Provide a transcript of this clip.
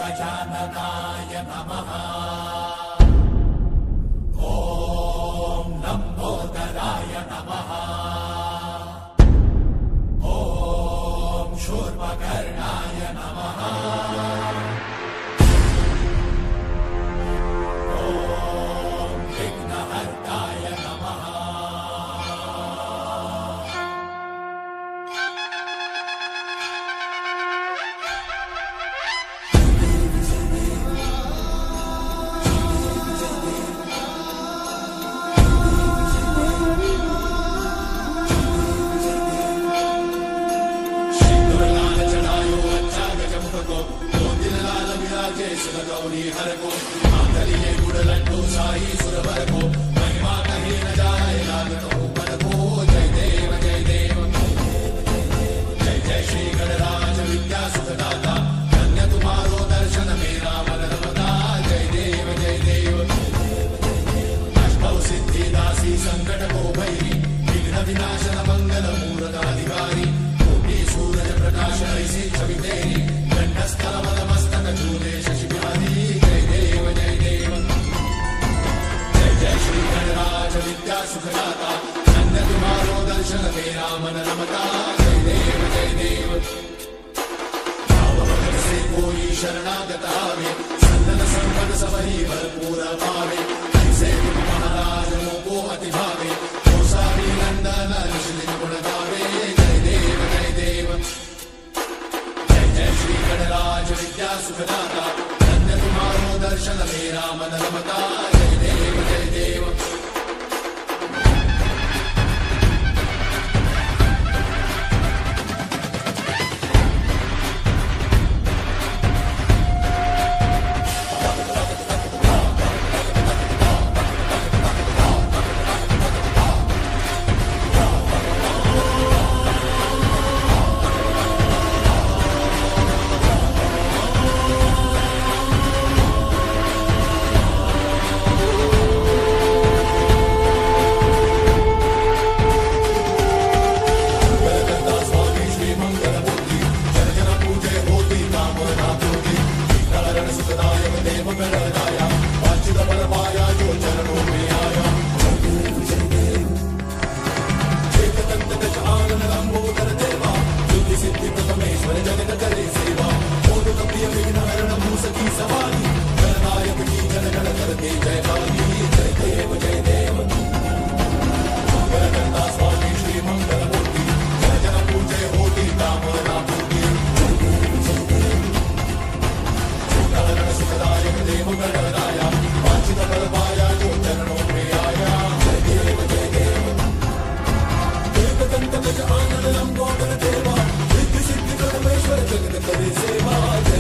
गजाननाय नमः। ॐ लम्बोदराय नमः। ॐ शूर्पकर्णाय नमः। ॐ विघ्नहर्ताय नमः। गौरी हर को आंतरिये गुड़लट्टू साई सुरवर को महिमा कहीं न जाए लागतो पर को। जय देव जय देव जय जय श्री गणराज विद्या सुखदाता। धन्य तुम्हारो दर्शन मेरा मन रमता। जय देव जय देव अष्टौ सिद्धि दासी संकट को भैरी विघ्न विनाशन मंगल मूर्धाधिकारी। कोटि सूरज प्रकाश ऐसी छवि तेरी कंठस्थल मद मस्तक झूले शशि बिहारी। जय देव जय देव जय जय श्री गणराज विद्या सुखदाता। धन्य तुम्हारो दर्शन मेरा मन रमता। जय देव जय देव भावभक्त से कोई शरणागत आवे संतन संपद सबही भरपूर पावे। ऐसे तुम महाराज मोको अति भावे तो सारी नंदन ऋषि गुण गावे। जय देव जय देव जय जय श्री गणराज विद्या सुखदाता। धन्य तुम्हारो दर्शन मेरा मन रमता। जय देव जय देव जगत करे सेवा।